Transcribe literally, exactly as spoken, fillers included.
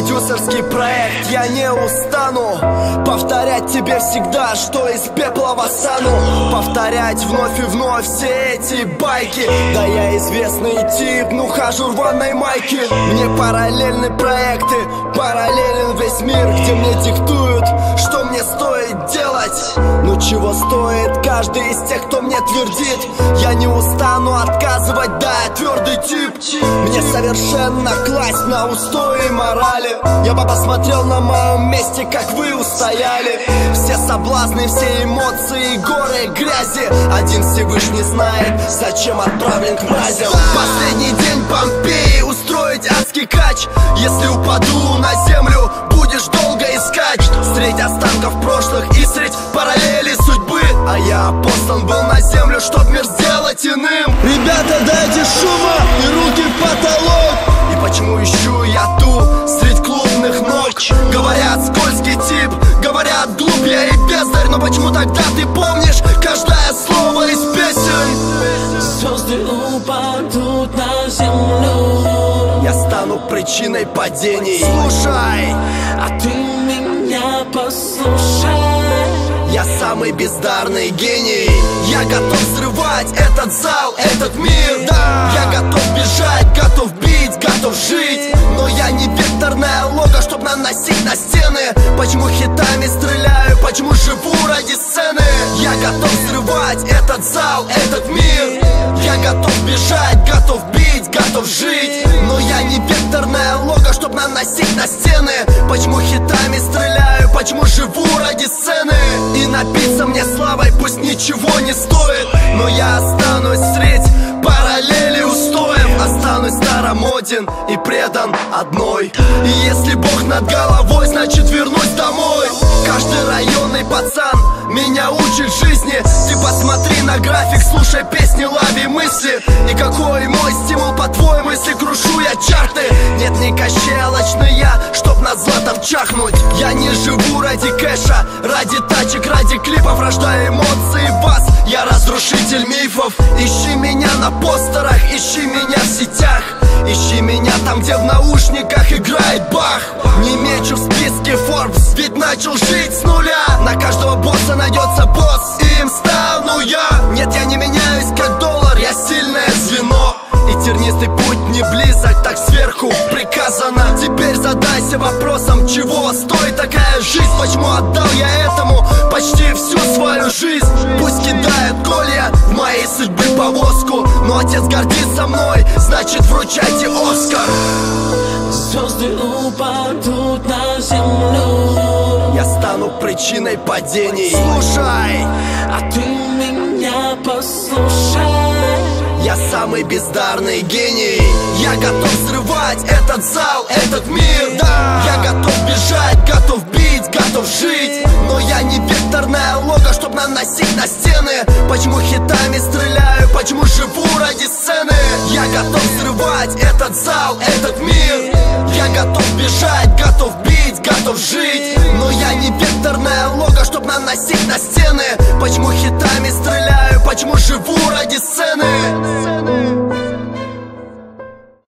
продюсерский проект. Я не устану повторять тебе всегда, что из пепла восстану. Повторять вновь и вновь все эти байки. Да я известный тип, ну хожу в рваной майке. Мне параллельны проекты, параллелен весь мир, где мне диктуют, что мне стоит делать. Ну чего стоит каждый из тех, кто мне твердит. Я не устану отказывать, да, я твердый тип. Мне совершенно класть на устои морали. Я бы посмотрел на моем месте, как вы устояли. Все соблазны, все эмоции, горы грязи. Один Всевышний знает, зачем отправлен к мразям. Последний день Помпеи, устроить адский кач. Если упаду на землю, будешь долго искать средь останков прошлых и средь параллели судьбы. А я послан был на землю, чтоб мир сделать иным. Ребята, дайте шума и руки в потолок. И почему ищу я ту средь клубных ног? Говорят, скользкий тип, говорят, глуп я и бездарь. Но почему тогда ты помнишь каждое слово из песен? Звезды упадут на землю, я стану причиной падений. Слушай, а ты меня послушай. Я самый бездарный гений. Я готов взрывать этот зал, этот мир, да. Я готов бежать, готов бить, готов жить. Но я не векторная лого, чтоб наносить на стены. Почему хитами стреляю, почему живу ради сцены? Я готов взрывать этот зал, этот мир. Я готов бежать, готов бить, готов жить. Но я не векторная лого, чтоб наносить на стены. Почему хитами стреляю, почему живу ради сцены? И напиться мне славой пусть ничего не стоит, но я останусь средь параллели устоев. Останусь старомоден и предан одной. И если Бог над головой, значит вернусь домой. Каждый районный пацан меня учит жизни. Ты посмотри на график, слушай песни, лови мысли. И какой мой стимул, по-твоему, если крушу я чарты? Нет, не кощелочный я, чтоб над златом чахнуть. Я не живу ради кэша, ради тачек, ради клипов. Рождаю эмоции в вас, я разрушитель мифов. Ищи меня на постерах, ищи меня в сетях. Ищи меня там, где в наушниках играет Бах. Не мечу в списке Forbes, ведь начал жить с нуля. На каждого босса найдется босс, и им стану я. Нет, я не меняюсь как доллар, я сильное звено. И тернистый путь не близок, так сверху приказано. Теперь задайся вопросом, чего стоит такая жизнь? Почему отдал я этому почти всю свою жизнь? Пусть кидают колья в моей судьбы повозку, но отец гордится мной, значит вручайте Оскар. Звезды упадут на землю, я стану причиной падений. Слушай, а ты меня послушай. Я самый бездарный гений. Я готов взрывать этот зал, этот мир, да. Я готов бежать, готов бить, готов жить. Но я не векторная лого, чтоб наносить на стены. Почему хитами стреляю, почему живу ради сцены? Я готов взрывать этот зал, этот мир. Я готов бежать, готов бить, готов жить. Но я не векторная лого, чтоб наносить на стены. Почему хитами стреляю, почему живу